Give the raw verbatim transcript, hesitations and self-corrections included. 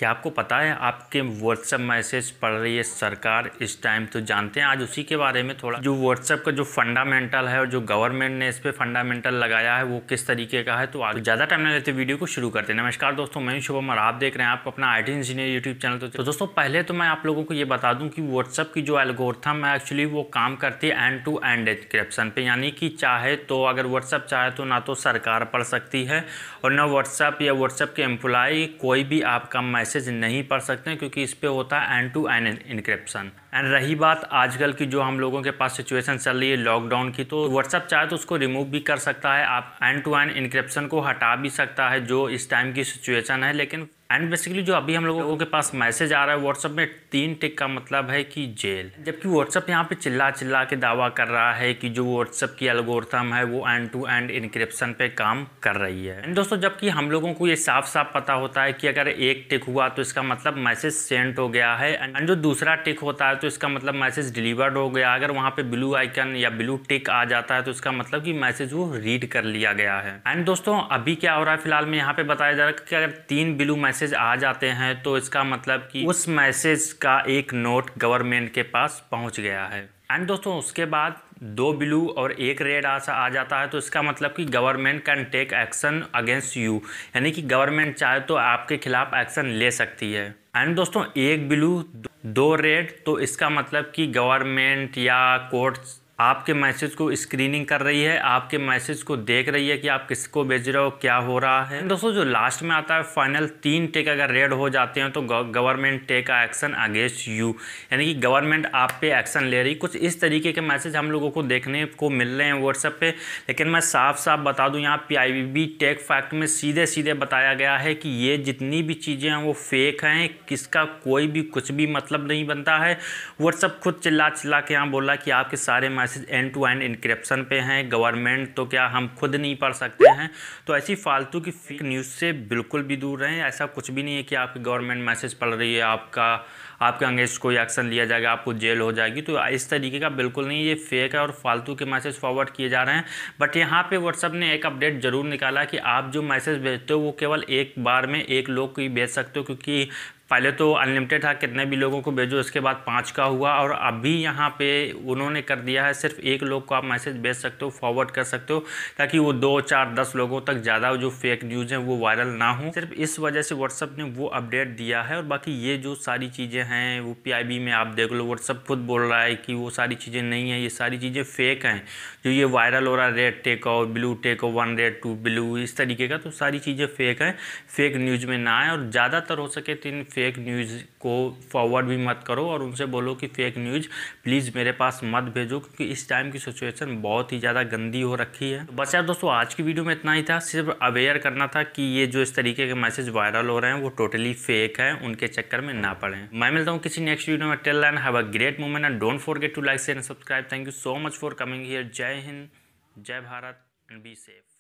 क्या आपको पता है आपके व्हाट्सएप मैसेज पढ़ रही है सरकार इस टाइम? तो जानते हैं आज उसी के बारे में थोड़ा, जो व्हाट्सएप का जो फंडामेंटल है और जो गवर्नमेंट ने इस पे फंडामेंटल लगाया है वो किस तरीके का है। तो आज ज़्यादा टाइम नहीं लेते, वीडियो को शुरू करते हैं। नमस्कार दोस्तों, मैं शुभम और आप देख रहे हैं आपको अपना IT engineer YouTube channel. तो, तो दोस्तों पहले तो मैं आप लोगों को ये बता दूँ कि व्हाट्सएप की जो एल्गोरिथम है एक्चुअली वो काम करती है एंड टू एंड एन्क्रिप्शन पे, यानी कि चाहे तो अगर व्हाट्सएप चाहे तो ना तो सरकार पढ़ सकती है और ना व्हाट्सएप या व्हाट्सएप के एम्प्लॉय कोई भी आपका मैसेज नहीं पढ़ सकते हैं, क्योंकि इस पे होता है end to end encryption. And रही बात आजकल की जो हम लोगों के पास सिचुएशन चल रही है लॉकडाउन की, तो व्हाट्सएप चाहे तो उसको रिमूव भी कर सकता है, आप एंड टू एंड इनक्रिप्शन को हटा भी सकता है जो इस टाइम की सिचुएशन है। लेकिन एंड बेसिकली जो अभी हम लोगों के पास मैसेज आ रहा है व्हाट्सएप में, तीन टिक का मतलब है कि जेल। जबकि व्हाट्सएप यहाँ पे चिल्ला चिल्ला के दावा कर रहा है कि जो व्हाट्सएप की एल्गोरिथम है वो एंड टू एंड इनक्रिप्शन पे काम कर रही है। एंड दोस्तों जबकि हम लोगों को ये साफ साफ पता होता है कि अगर एक टिक हुआ तो इसका मतलब मैसेज सेंड हो गया है, एंड जो दूसरा टिक होता है तो इसका मतलब मैसेज डिलीवर्ड हो गया। अगर वहाँ पे ब्लू आइकन या ब्लू टिक आ जाता है तो इसका मतलब कि मैसेज वो रीड कर लिया गया है। एंड दोस्तों अभी क्या हो रहा है, फिलहाल में यहाँ पे बताया जा रहा है कि अगर तीन ब्लू मैसेज आ जाते हैं तो इसका मतलब कि उस मैसेज का एक नोट गवर्नमेंट के पास पहुंच गया है। एंड दोस्तों उसके बाद दो ब्लू और एक रेड आसा आ जाता है तो इसका मतलब कि government can take action against you, यानी कि गवर्नमेंट चाहे तो आपके खिलाफ एक्शन ले सकती है। एंड दोस्तों एक ब्लू दो रेड, तो इसका मतलब कि गवर्नमेंट या कोर्ट आपके मैसेज को स्क्रीनिंग कर रही है, आपके मैसेज को देख रही है कि आप किसको भेज रहे हो, क्या हो रहा है। दोस्तों जो लास्ट में आता है फाइनल तीन टिक अगर रेड हो जाते हैं तो government take action against you, यानी कि गवर्नमेंट आप पे एक्शन ले रही। कुछ इस तरीके के मैसेज हम लोगों को देखने को मिल रहे हैं व्हाट्सएप पे। लेकिन मैं साफ साफ बता दूं, यहाँ पी आई बी टेक फैक्ट में सीधे सीधे बताया गया है कि ये जितनी भी चीज़ें हैं वो फेक हैं, किसका कोई भी कुछ भी मतलब नहीं बनता है। व्हाट्सएप खुद चिल्ला चिल्ला के यहाँ बोला कि आपके सारे message end to end encryption पे हैं, गवर्नमेंट तो क्या हम खुद नहीं पढ़ सकते हैं। तो ऐसी फालतू की फेक न्यूज़ से बिल्कुल भी दूर रहें। ऐसा कुछ भी नहीं है कि आपकी गवर्नमेंट मैसेज पढ़ रही है, आपका आपके अगेंस्ट कोई एक्शन लिया जाएगा, आपको जेल हो जाएगी। तो इस तरीके का बिल्कुल नहीं, ये फेक है और फालतू के मैसेज फॉरवर्ड किए जा रहे हैं। बट यहाँ पे व्हाट्सएप ने एक अपडेट जरूर निकाला कि आप जो मैसेज भेजते हो वो केवल एक बार में एक लोग को ही भेज सकते हो, क्योंकि पहले तो अनलिमिटेड था, कितने भी लोगों को भेजो, इसके बाद पाँच का हुआ, और अभी यहाँ पे उन्होंने कर दिया है सिर्फ एक लोग को आप मैसेज भेज सकते हो, फॉरवर्ड कर सकते हो, ताकि वो दो चार दस लोगों तक ज़्यादा जो फेक न्यूज़ हैं वो वायरल ना हो। सिर्फ इस वजह से व्हाट्सएप ने वो अपडेट दिया है। और बाकी ये जो सारी चीज़ें हैं वो पी आई बी में आप देख लो, व्हाट्सएप खुद बोल रहा है कि वो सारी चीज़ें नहीं हैं, ये सारी चीज़ें फेक हैं। जो ये वायरल हो रहा है रेड टेक और ब्लू टेक और वन रेड टू ब्लू इस तरीके का, तो सारी चीज़ें फेक हैं। फेक न्यूज़ में ना आए और ज़्यादातर हो सके तो इन फेक न्यूज़ को फॉरवर्ड भी मत करो और उनसे बोलो कि फेक न्यूज़ प्लीज़ मेरे पास मत भेजो, क्योंकि इस टाइम की सिचुएशन बहुत ही ज़्यादा गंदी हो रखी है। तो बस यार दोस्तों आज की वीडियो में इतना ही था, सिर्फ अवेयर करना था कि ये जो इस तरीके के मैसेज वायरल हो रहे हैं वो टोटली फेक है, उनके चक्कर में ना पड़ें। मैं मिलता हूँ किसी नेक्स्ट वीडियो में। Till then have a great moment and don't forget to like share and subscribe. Thank you so much for coming here. जय हिंद, जय भारत एंड बी सेफ।